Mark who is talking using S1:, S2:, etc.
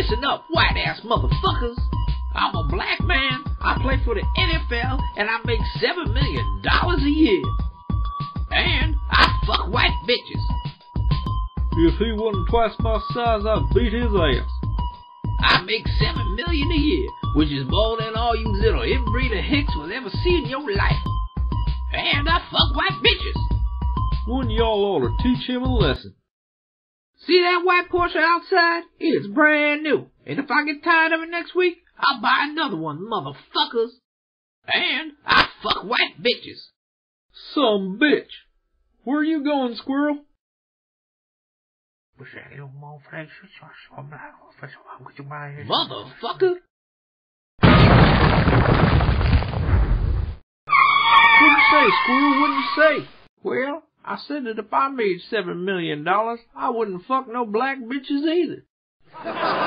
S1: listen up, white-ass motherfuckers. I'm a black man, I play for the NFL, and I make $7 million a year. And I fuck white bitches.
S2: If he wasn't twice my size, I'd beat his ass.
S1: I make $7 million a year, which is more than all you little inbreeder hicks will ever see in your life. And I fuck white bitches.
S2: One of y'all ought to teach him a lesson.
S1: See that white Porsche outside? It's brand new. And if I get tired of it next week, I'll buy another one, motherfuckers. And I fuck white bitches.
S2: Some bitch. Where are you going, Squirrel?
S1: Motherfucker.
S2: What'd you say, Squirrel? What'd you say?
S1: Well, I said that if I made $7 million, I wouldn't fuck no black bitches either.